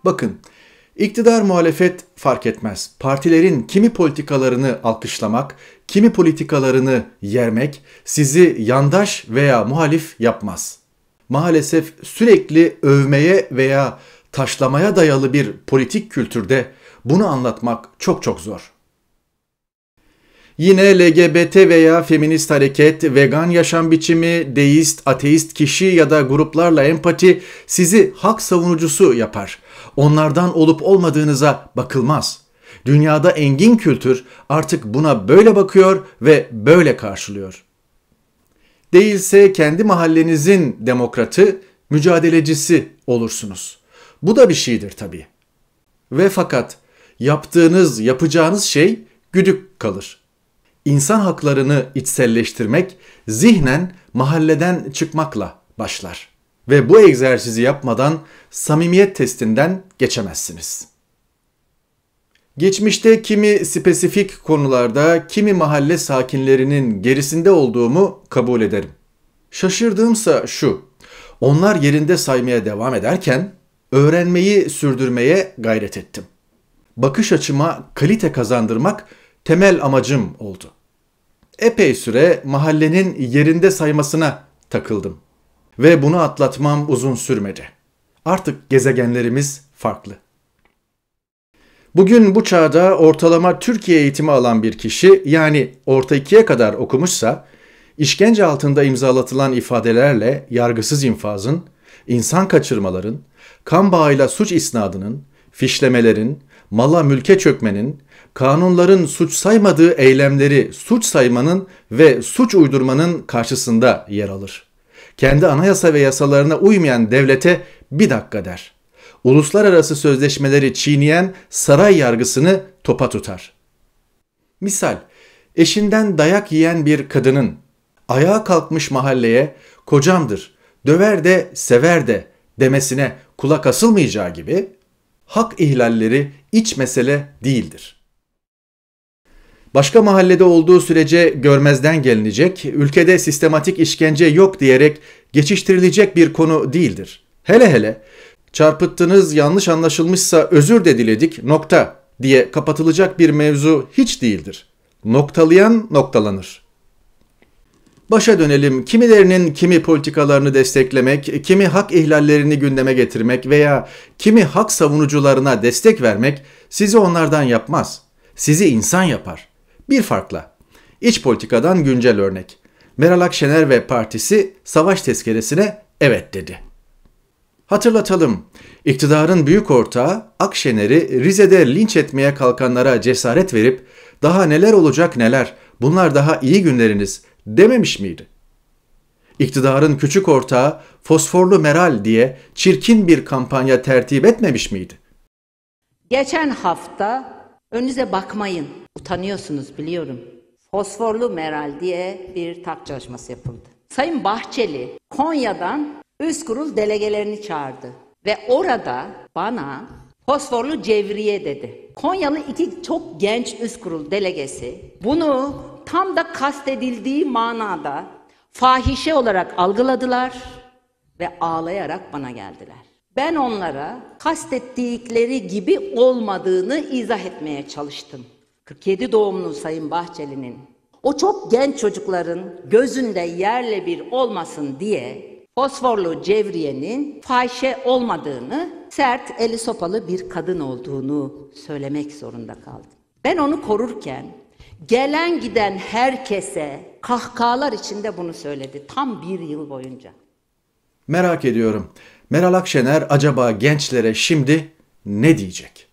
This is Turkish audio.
Bakın, iktidar muhalefet fark etmez. Partilerin kimi politikalarını alkışlamak, kimi politikalarını yermek sizi yandaş veya muhalif yapmaz. Maalesef sürekli övmeye veya taşlamaya dayalı bir politik kültürde bunu anlatmak çok çok zor. Yine LGBT veya feminist hareket, vegan yaşam biçimi, deist, ateist kişi ya da gruplarla empati sizi hak savunucusu yapar. Onlardan olup olmadığınıza bakılmaz. Dünyada engin kültür artık buna böyle bakıyor ve böyle karşılıyor. Değilse kendi mahallenizin demokratı, mücadelecisi olursunuz. Bu da bir şeydir tabii. Ve fakat yapacağınız şey güdük kalır. İnsan haklarını içselleştirmek zihnen mahalleden çıkmakla başlar. Ve bu egzersizi yapmadan samimiyet testinden geçemezsiniz. Geçmişte kimi spesifik konularda kimi mahalle sakinlerinin gerisinde olduğumu kabul ederim. Şaşırdığımsa şu, onlar yerinde saymaya devam ederken öğrenmeyi sürdürmeye gayret ettim. Bakış açıma kalite kazandırmak temel amacım oldu. Epey süre mahallenin yerinde saymasına takıldım. Ve bunu atlatmam uzun sürmedi. Artık gezegenlerimiz farklı. Bugün bu çağda ortalama Türkiye eğitimi alan bir kişi, yani orta 2'ye kadar okumuşsa, işkence altında imzalatılan ifadelerle yargısız infazın, insan kaçırmaların, kan bağıyla suç isnadının, fişlemelerin, mala mülke çökmenin, kanunların suç saymadığı eylemleri suç saymanın ve suç uydurmanın karşısında yer alır. Kendi anayasa ve yasalarına uymayan devlete bir dakika der. Uluslararası sözleşmeleri çiğneyen saray yargısını topa tutar. Misal, eşinden dayak yiyen bir kadının ayağa kalkmış mahalleye kocamdır, döver de sever de demesine kulak asılmayacağı gibi hak ihlalleri iç mesele değildir. Başka mahallede olduğu sürece görmezden gelinecek, ülkede sistematik işkence yok diyerek geçiştirilecek bir konu değildir. Hele hele çarpıttınız, yanlış anlaşılmışsa özür de diledik nokta diye kapatılacak bir mevzu hiç değildir. Noktalayan noktalanır. Başa dönelim, kimilerinin kimi politikalarını desteklemek, kimi hak ihlallerini gündeme getirmek veya kimi hak savunucularına destek vermek sizi onlardan yapmaz. Sizi insan yapar. Bir farkla. İç politikadan güncel örnek. Meral Akşener ve partisi savaş tezkeresine evet dedi. Hatırlatalım, iktidarın büyük ortağı Akşener'i Rize'de linç etmeye kalkanlara cesaret verip daha neler olacak neler, bunlar daha iyi günleriniz dememiş miydi? İktidarın küçük ortağı Fosforlu Meral diye çirkin bir kampanya tertip etmemiş miydi? Geçen hafta önünüze bakmayın, utanıyorsunuz biliyorum. Fosforlu Meral diye bir TAK çalışması yapıldı. Sayın Bahçeli Konya'dan üst kurul delegelerini çağırdı ve orada bana fosforlu cevriye dedi. Konyalı iki çok genç üst kurul delegesi bunu tam da kastedildiği manada fahişe olarak algıladılar ve ağlayarak bana geldiler. Ben onlara kastettikleri gibi olmadığını izah etmeye çalıştım. 47 doğumlu Sayın Bahçeli'nin o çok genç çocukların gözünde yerle bir olmasın diye fosforlu cevriyenin fahişe olmadığını, sert eli sopalı bir kadın olduğunu söylemek zorunda kaldım. Ben onu korurken gelen giden herkese kahkahalar içinde bunu söyledi. Tam bir yıl boyunca. Merak ediyorum. Meral Akşener acaba gençlere şimdi ne diyecek?